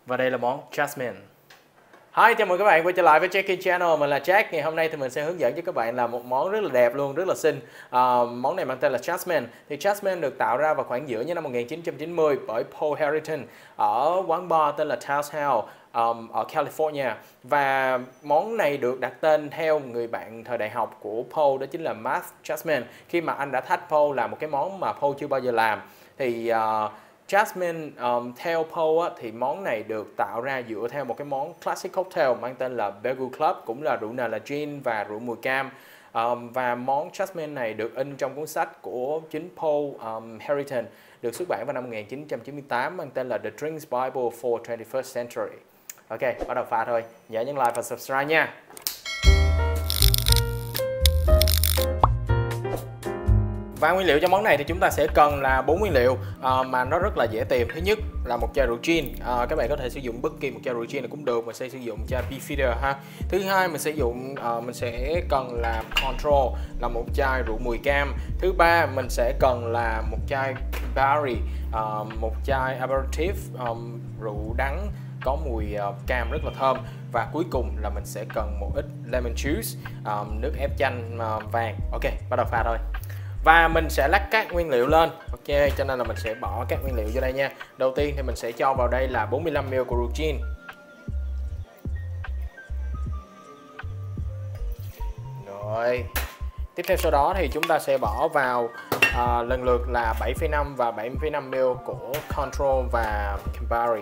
Và đây là món Jasmine. Hi, chào mừng các bạn quay trở lại với Jackie Channel. Mình là Jack. Ngày hôm nay thì mình sẽ hướng dẫn cho các bạn làm một món rất là đẹp luôn, rất là xinh. Món này mang tên là Jasmine. Thì Jasmine được tạo ra vào khoảng giữa những năm 1990 bởi Paul Harrington ở quán bar tên là Taos House ở California. Và món này được đặt tên theo người bạn thời đại học của Paul, đó chính là Matt Jasmine. Khi mà anh đã thách Paul làm một cái món mà Paul chưa bao giờ làm. Thì Jasmine, theo Paul á, thì món này được tạo ra dựa theo một cái món classic cocktail mang tên là Bagel Club, cũng là rượu nền là gin và rượu mùi cam. Và món Jasmine này được in trong cuốn sách của chính Paul Harrington, được xuất bản vào năm 1998 mang tên là The Drinks Bible for 21st Century. Ok, bắt đầu pha thôi. Nhớ nhấn like và subscribe nha. Và nguyên liệu cho món này thì chúng ta sẽ cần là 4 nguyên liệu mà nó rất là dễ tìm. Thứ nhất là một chai rượu gin, các bạn có thể sử dụng bất kỳ một chai rượu gin này cũng được, mình sẽ sử dụng chai Beefeater ha. Thứ hai mình sẽ cần là Control, là một chai rượu mùi cam. Thứ ba mình sẽ cần là một chai Campari, một chai aperitif, rượu đắng có mùi cam rất là thơm. Và cuối cùng là mình sẽ cần một ít lemon juice, nước ép chanh vàng. Ok, bắt đầu pha thôi. Và mình sẽ lắc các nguyên liệu lên. Ok, cho nên là mình sẽ bỏ các nguyên liệu vô đây nha. Đầu tiên thì mình sẽ cho vào đây là 45ml của rượu gin. Rồi. Tiếp theo sau đó thì chúng ta sẽ bỏ vào lần lượt là 7,5 và 7,5ml của Control và Campari.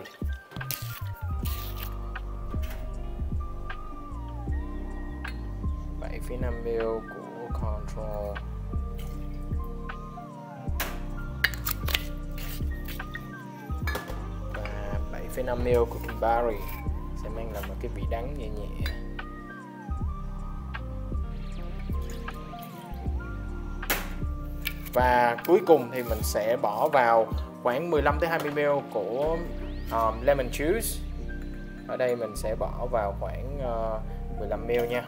ml của Control và 7,5ml của Campari sẽ mang lại một cái vị đắng nhẹ nhẹ. Và cuối cùng thì mình sẽ bỏ vào khoảng 15-20ml của lemon juice. Ở đây mình sẽ bỏ vào khoảng 15ml nha.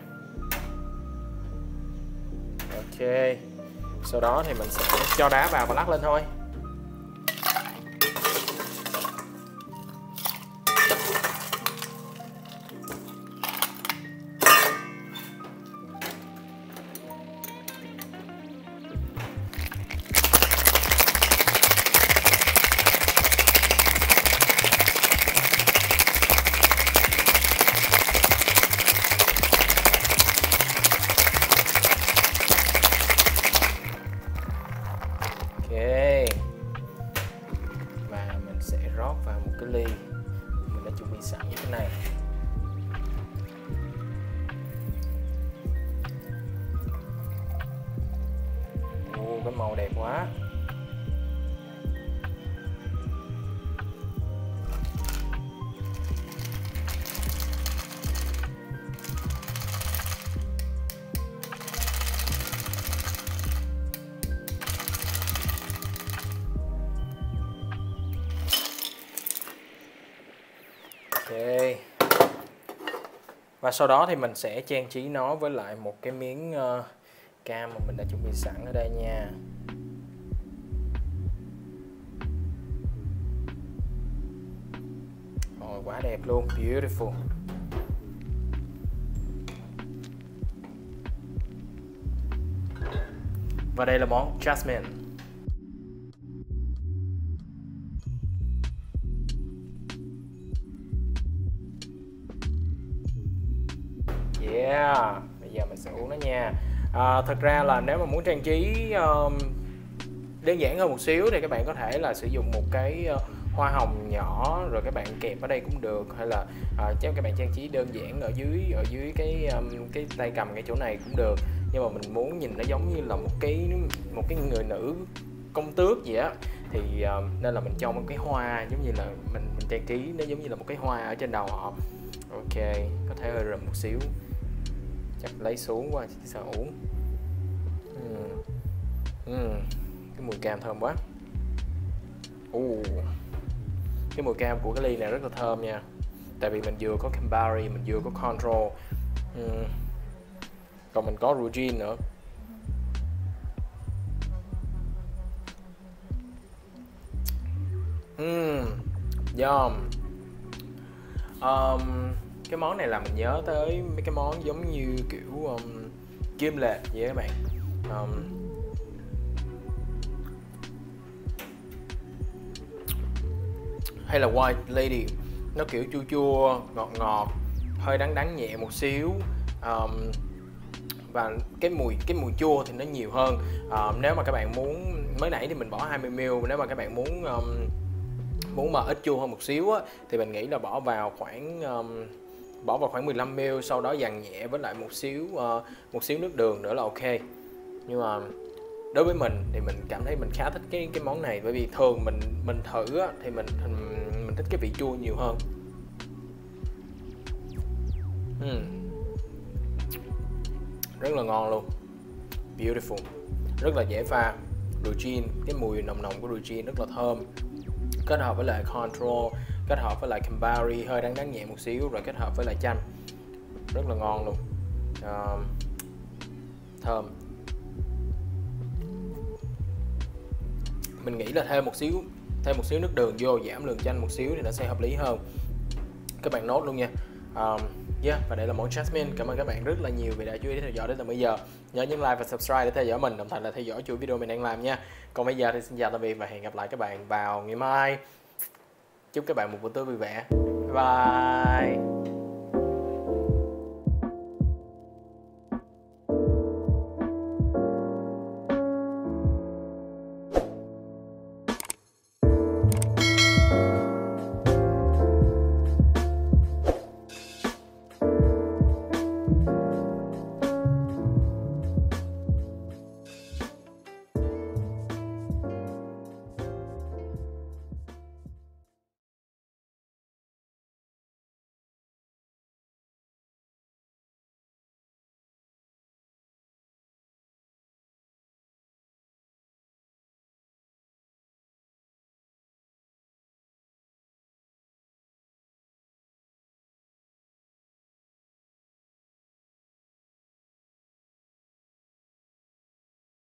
Ok. Sau đó thì mình sẽ cho đá vào và lắc lên thôi. Và mình sẽ rót vào một cái ly mình đã chuẩn bị sẵn như thế này. Cái màu đẹp quá. Ok. Và sau đó thì mình sẽ trang trí nó với lại một cái miếng cam mà mình đã chuẩn bị sẵn ở đây nha. Ôi, quá đẹp luôn, beautiful. Và đây là món Jasmine. Yeah, bây giờ mình sẽ uống nó nha. Thật ra là nếu mà muốn trang trí đơn giản hơn một xíu thì các bạn có thể là sử dụng một cái hoa hồng nhỏ rồi các bạn kẹp ở đây cũng được, hay là các bạn trang trí đơn giản ở dưới cái tay cầm cái chỗ này cũng được. Nhưng mà mình muốn nhìn nó giống như là một cái người nữ công tước gì á, thì nên là mình cho một cái hoa giống như là mình trang trí nó giống như là một cái hoa ở trên đầu họ. Ok, có thể hơi rầm một xíu, chắc lấy xuống qua chứ sao uống. Cái mùi cam thơm quá. Cái mùi cam của cái ly này rất là thơm nha, tại vì mình vừa có Campari, mình vừa có Control, còn mình có rượu gin nữa. Yum. Cái món này làm mình nhớ tới mấy cái món giống như kiểu kim lệ vậy các bạn. Hay là White Lady, nó kiểu chua chua, ngọt ngọt, hơi đắng đắng nhẹ một xíu. Và cái mùi chua thì nó nhiều hơn. Nếu mà các bạn muốn, mới nãy thì mình bỏ 20ml, nếu mà các bạn muốn mà ít chua hơn một xíu á, thì mình nghĩ là bỏ vào khoảng 15ml, sau đó dằn nhẹ với lại một xíu nước đường nữa là ok. Nhưng mà đối với mình thì mình cảm thấy mình khá thích cái món này, bởi vì thường mình thử á, thì mình thích cái vị chua nhiều hơn. Rất là ngon luôn, beautiful, rất là dễ pha. Rugin, cái mùi nồng nồng của Rugin rất là thơm, kết hợp với lại control, kết hợp với lại Campari hơi đắng đắng nhẹ một xíu, rồi kết hợp với lại chanh, rất là ngon luôn. Thơm. Mình nghĩ là thêm một xíu nước đường vô, giảm lượng chanh một xíu thì nó sẽ hợp lý hơn. Các bạn nốt luôn nha. Và đây là món Jasmine. Cảm ơn các bạn rất là nhiều vì đã chú ý theo dõi đến tận bây giờ. Nhớ nhấn like và subscribe để theo dõi mình, đồng thời là theo dõi chuỗi video mình đang làm nha. Còn bây giờ thì xin chào tạm biệt và hẹn gặp lại các bạn vào ngày mai. Chúc các bạn một buổi tối vui vẻ. Bye bye.